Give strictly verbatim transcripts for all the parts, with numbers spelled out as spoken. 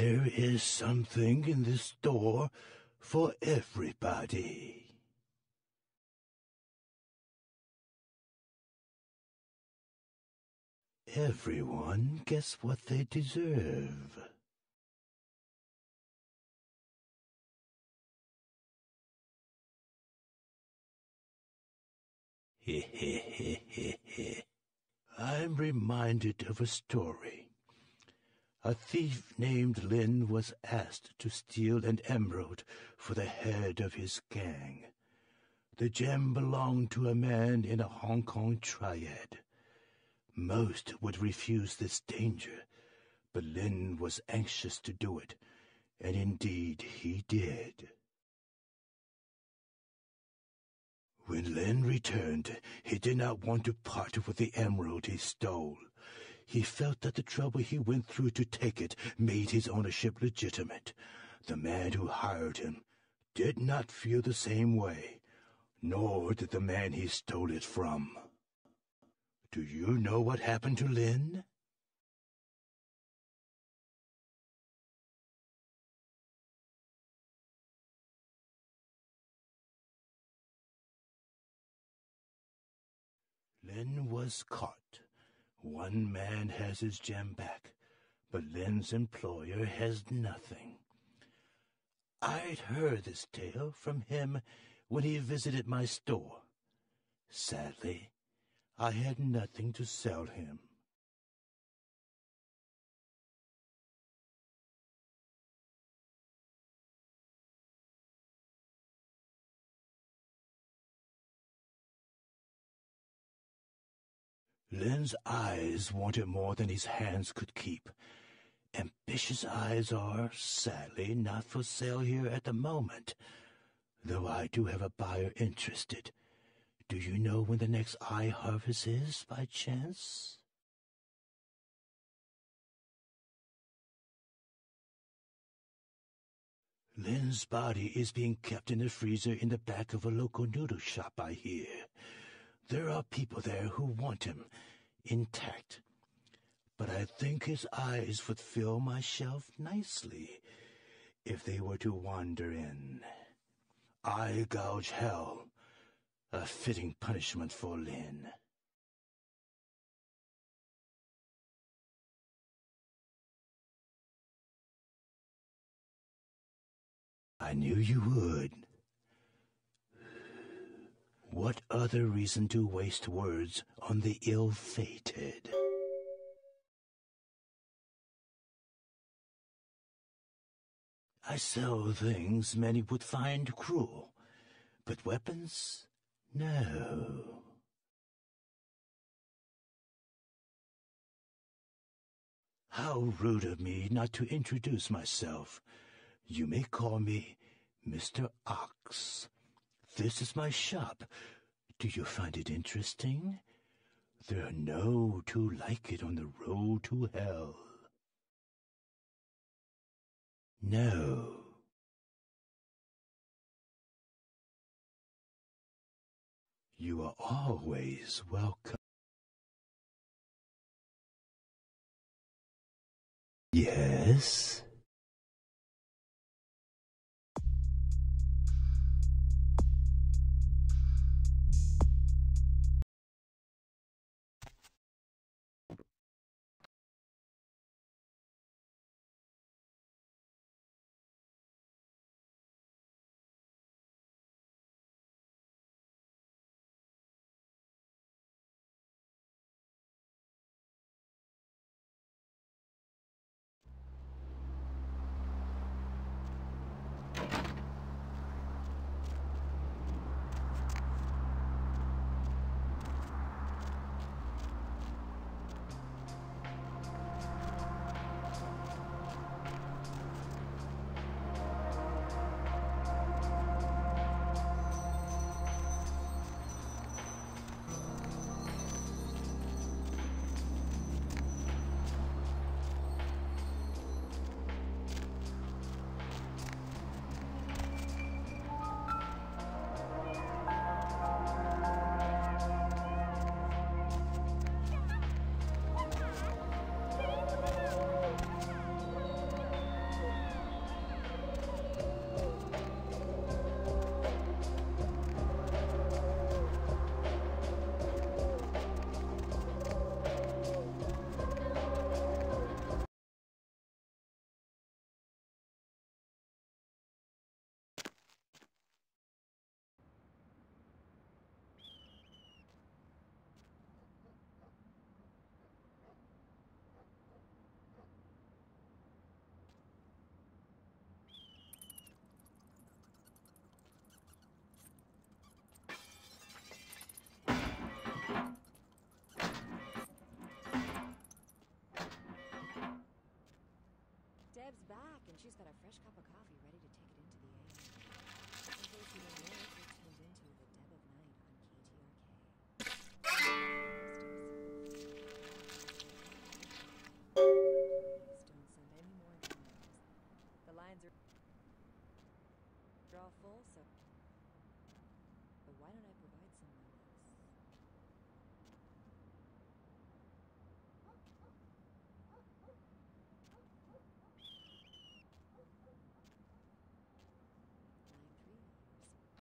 There is something in this store for everybody. Everyone gets what they deserve. I'm reminded of a story. A thief named Lin was asked to steal an emerald for the head of his gang. The gem belonged to a man in a Hong Kong triad. Most would refuse this danger, but Lin was anxious to do it, and indeed he did. When Lin returned, he did not want to part with the emerald he stole. He felt that the trouble he went through to take it made his ownership legitimate. The man who hired him did not feel the same way, nor did the man he stole it from. Do you know what happened to Lin? Lin was caught. One man has his gem back, but Lin's employer has nothing. I'd heard this tale from him when he visited my store. Sadly, I had nothing to sell him. Lin's eyes wanted more than his hands could keep. Ambitious eyes are, sadly, not for sale here at the moment, though I do have a buyer interested. Do you know when the next eye harvest is, by chance? Lin's body is being kept in the freezer in the back of a local noodle shop, I hear. There are people there who want him intact, but I think his eyes would fill my shelf nicely if they were to wander in. Eye gouge hell, a fitting punishment for Lin. I knew you would. What other reason to waste words on the ill-fated? I sell things many would find cruel, but weapons? No. How rude of me not to introduce myself. You may call me Mister Ox. This is my shop. Do you find it interesting? There are no two like it on the road to hell. No. You are always welcome. Yes? Deb's back, and she's got a fresh cup of coffee ready to take it into the air. In case you don't know it, you're tuned into the Deb of Night on K T R K. Please don't send any more emails. The lines are all full, so... But why don't I provide someone else? Line three, yours.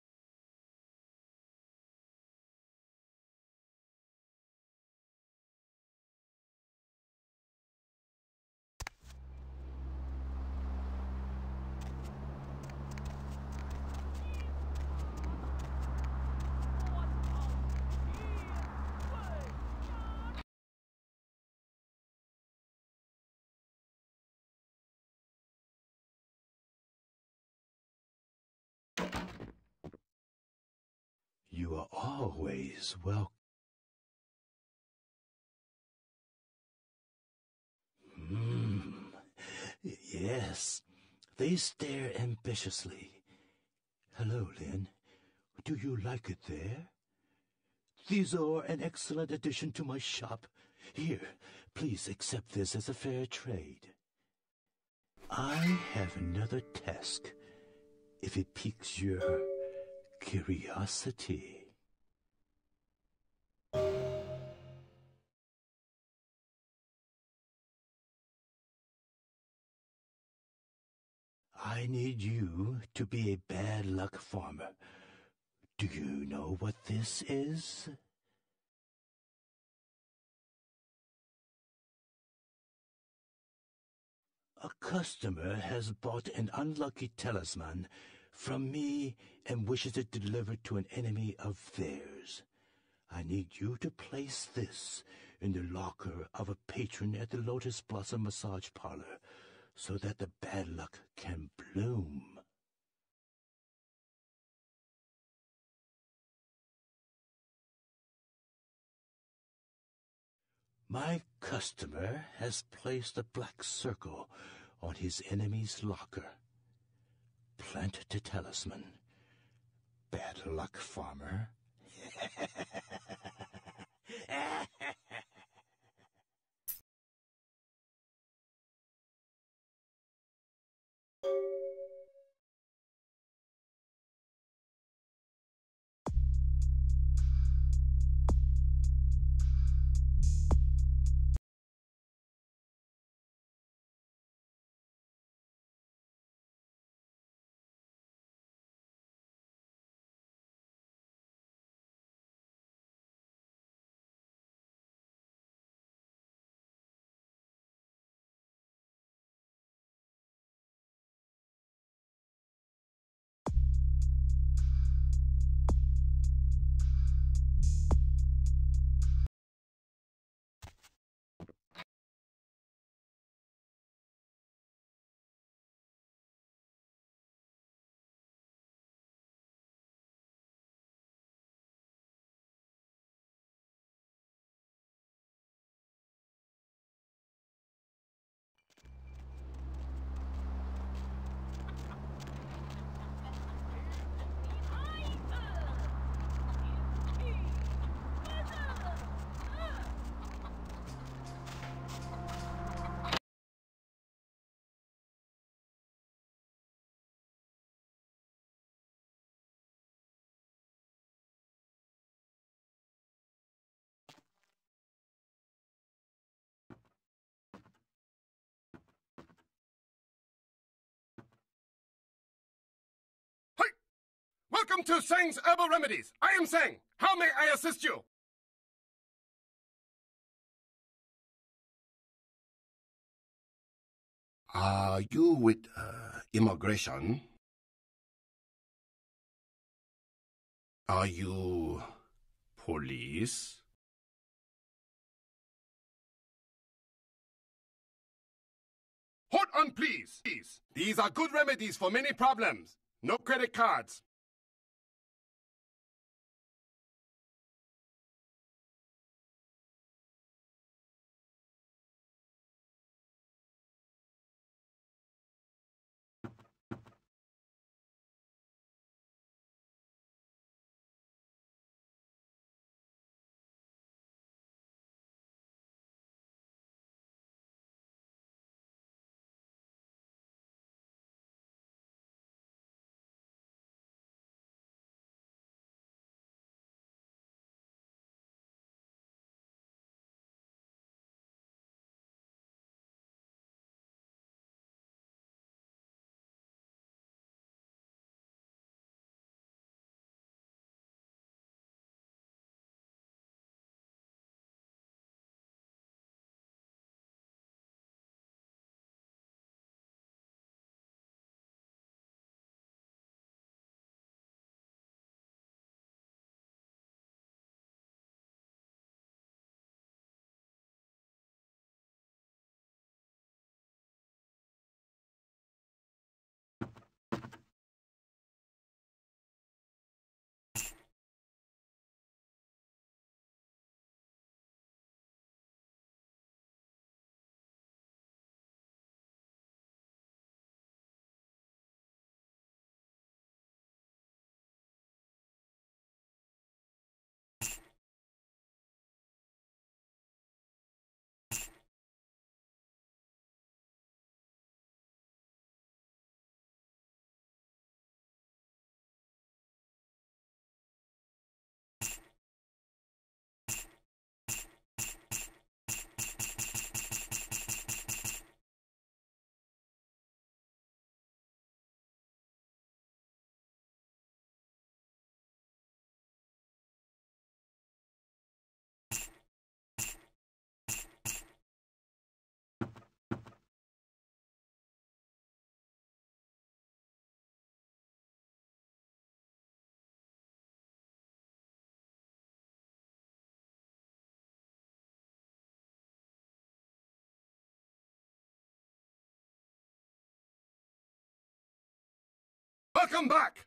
You are always welcome. Hmm. Yes, they stare ambitiously. Hello, Lynn. Do you like it there? These are an excellent addition to my shop. Here, please accept this as a fair trade. I have another task, if it piques your curiosity. I need you to be a bad luck farmer. Do you know what this is? A customer has bought an unlucky talisman from me and wishes it delivered to an enemy of theirs. I need you to place this in the locker of a patron at the Lotus Blossom Massage Parlor so that the bad luck can bloom. My customer has placed a black circle on his enemy's locker. Plant the talisman. Bad luck, farmer. Welcome to Seng's Herbal Remedies. I am Seng. How may I assist you? Are you with uh, immigration? Are you police? Hold on, please. Please. These are good remedies for many problems. No credit cards. Welcome back!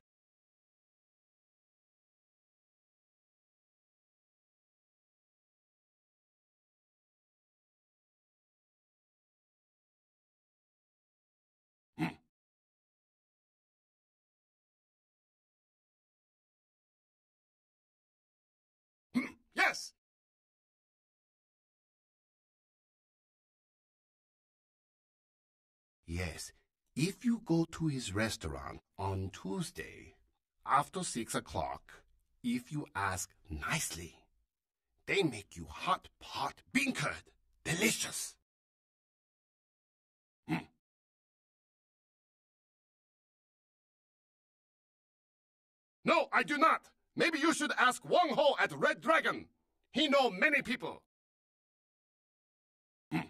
Hmm. Hmm. Yes! Yes, if you go to his restaurant on Tuesday, after six o'clock, if you ask nicely, they make you hot pot bean curd. Delicious. Mm. No, I do not. Maybe you should ask Wong Ho at Red Dragon. He know many people. Mm.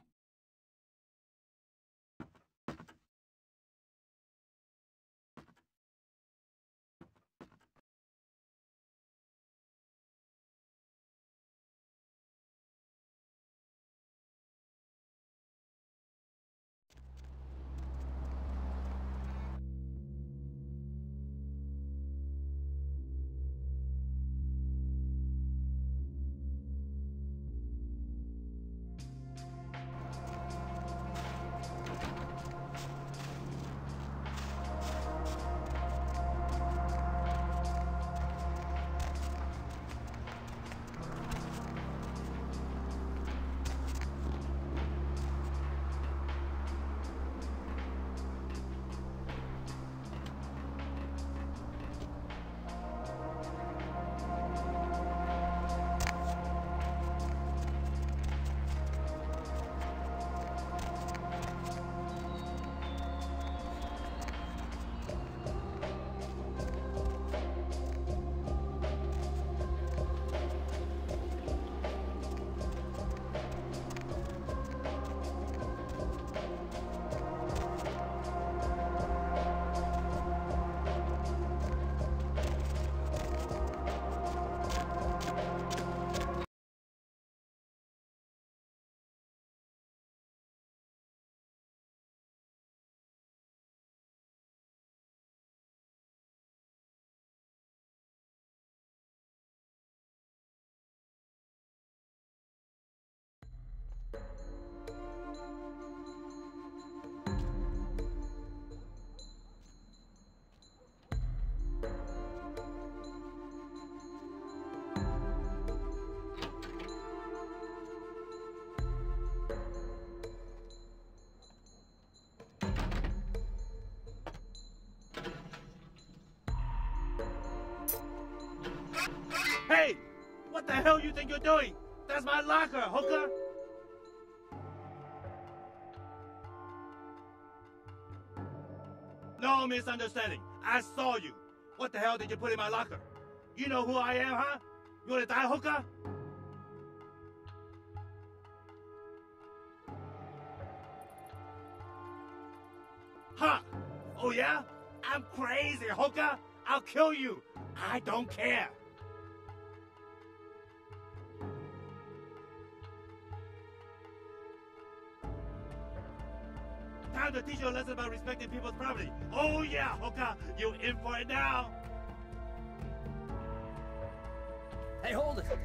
Hey! What the hell you think you're doing? That's my locker, hooker! No misunderstanding. I saw you. What the hell did you put in my locker? You know who I am, huh? You wanna die, hooker? Huh? Oh yeah? I'm crazy, hooker! I'll kill you! I don't care! Time to teach you a lesson about respecting people's property. Oh yeah, hooker! You in for it now! Hey, hold it!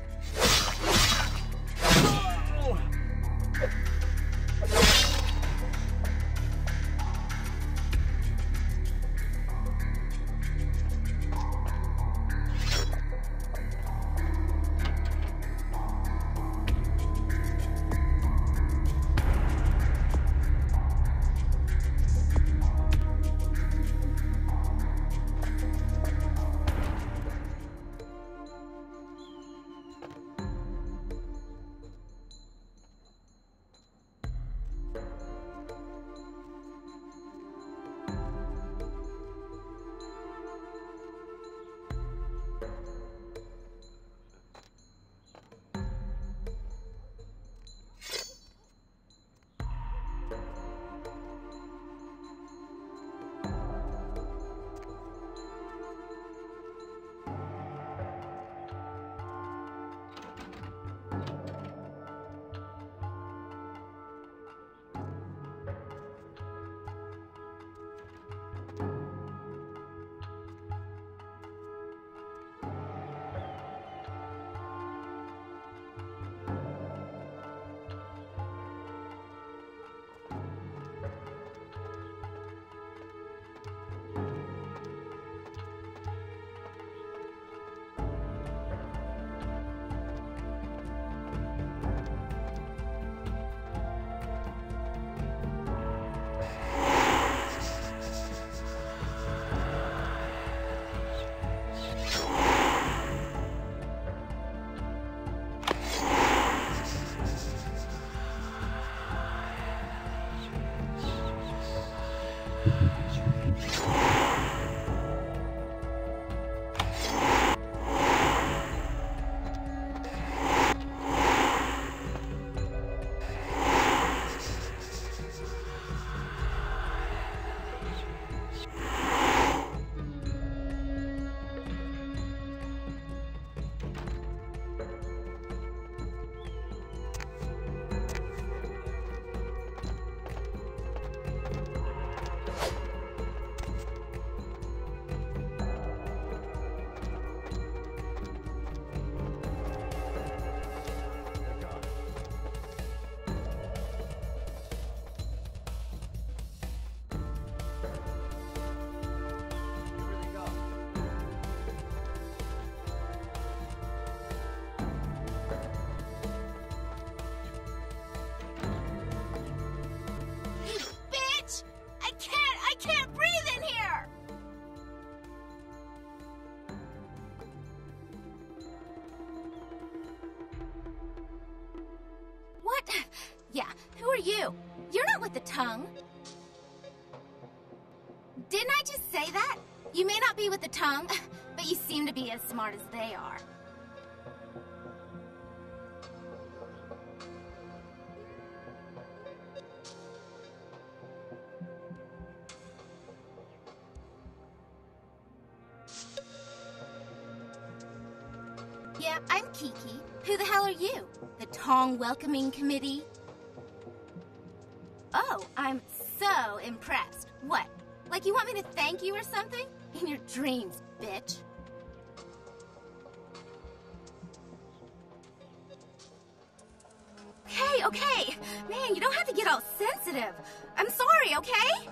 Oh! with the tongue. Didn't I just say that? You may not be with the tongue, but you seem to be as smart as they are. Yeah, I'm Kiki. Who the hell are you? The Tong Welcoming Committee? Oh, I'm so impressed. What? Like you want me to thank you or something? In your dreams, bitch. Okay, okay. Man, you don't have to get all sensitive. I'm sorry, okay?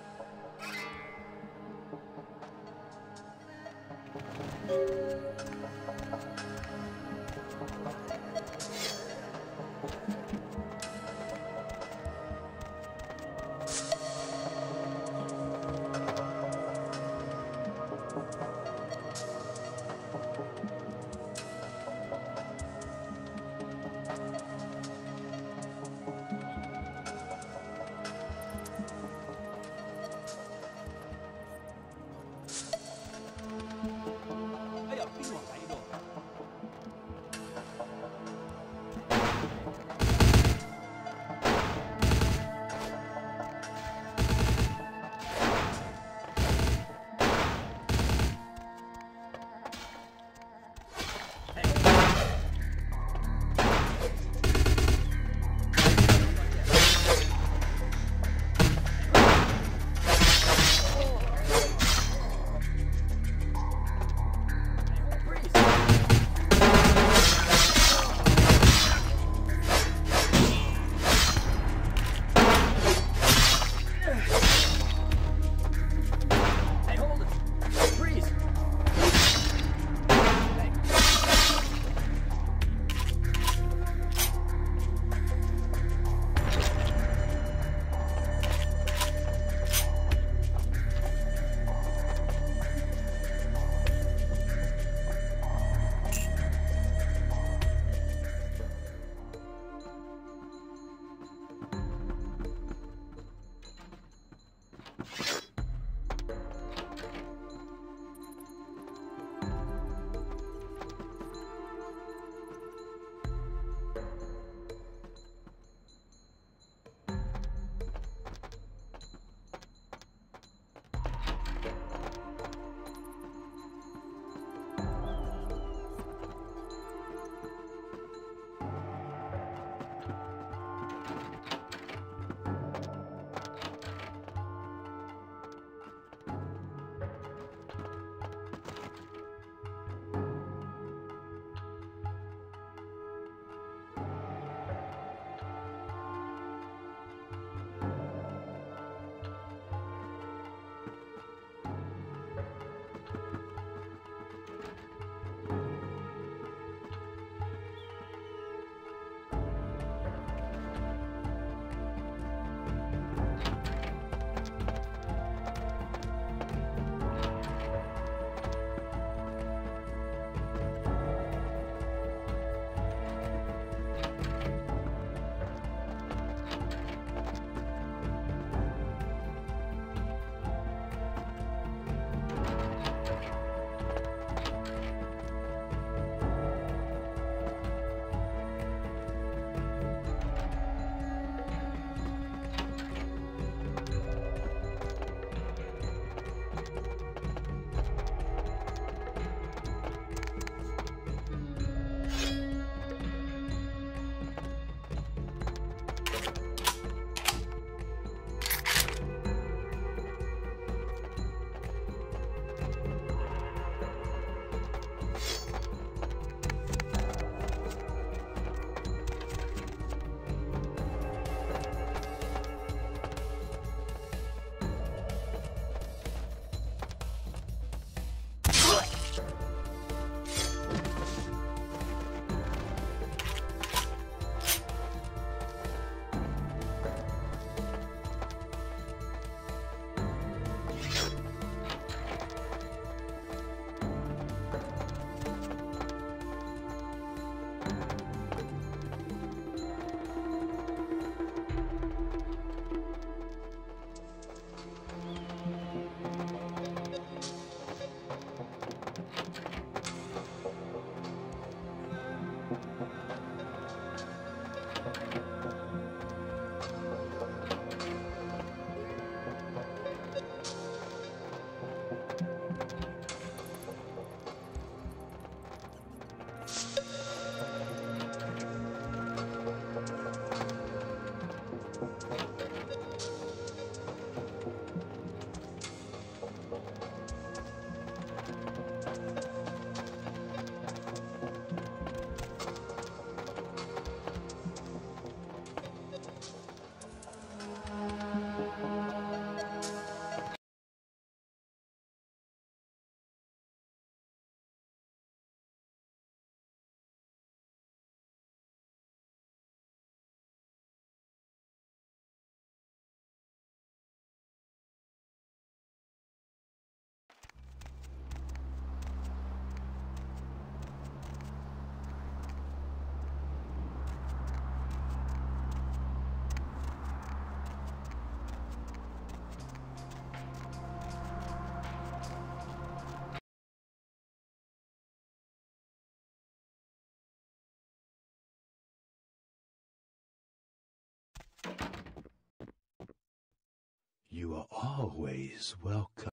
You are always welcome.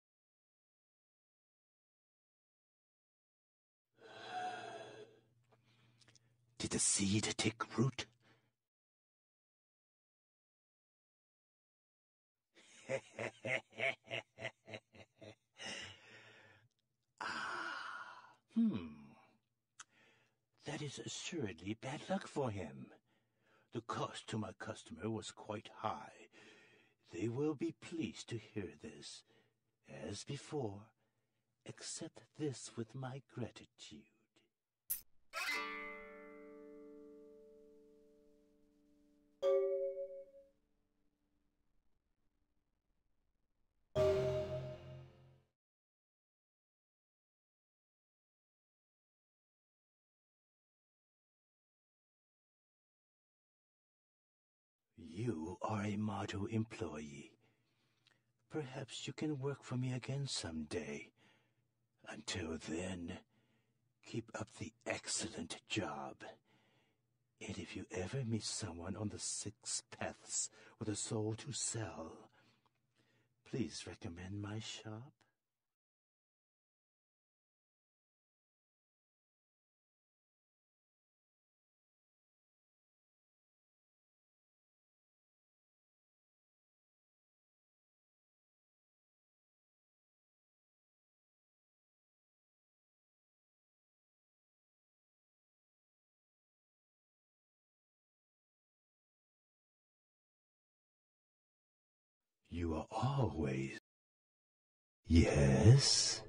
Did the seed take root? Ah, hmm. That is assuredly bad luck for him. The cost to my customer was quite high. They will be pleased to hear this. As before, accept this with my gratitude. You are a motto employee. Perhaps you can work for me again someday. Until then, keep up the excellent job. And if you ever meet someone on the six paths with a soul to sell, please recommend my shop. You are always... Yes?